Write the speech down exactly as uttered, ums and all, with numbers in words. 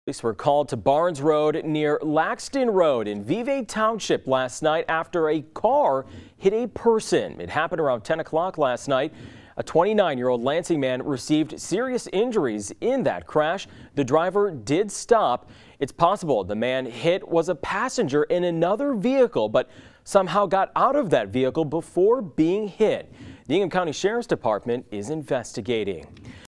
Police were called to Barnes Road near Laxton Road in Vevay Township last night after a car hit a person. It happened around ten o'clock last night. A twenty-nine-year-old Lansing man received serious injuries in that crash. The driver did stop. It's possible the man hit was a passenger in another vehicle, but somehow got out of that vehicle before being hit. The Ingham County Sheriff's Department is investigating.